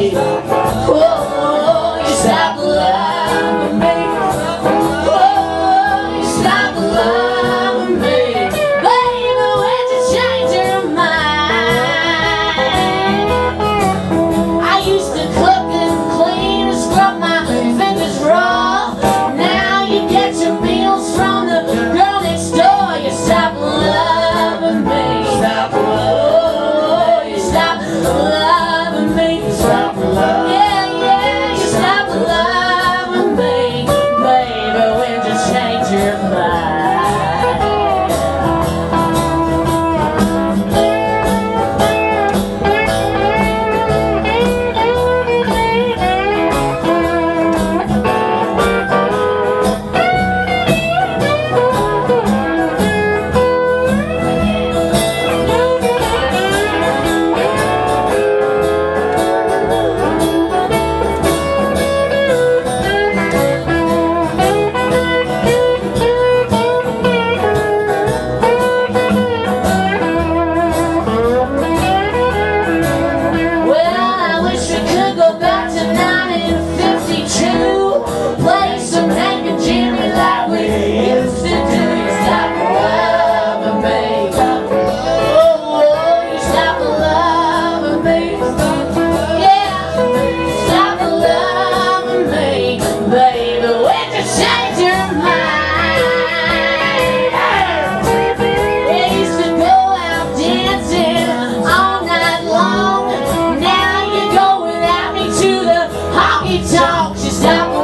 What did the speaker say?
Oh, you stop loving me. Oh, you stop loving me. Baby, when'd you change your mind? I used to cook and clean and scrub my fingers raw. Now you get your meals from the girl next door. You stop loving me. Stop loving me. Oh, you stop loving me. Stop loving me. Yeah, yeah, you stop loving me. Baby, when you change your mind. Talk, she stopped.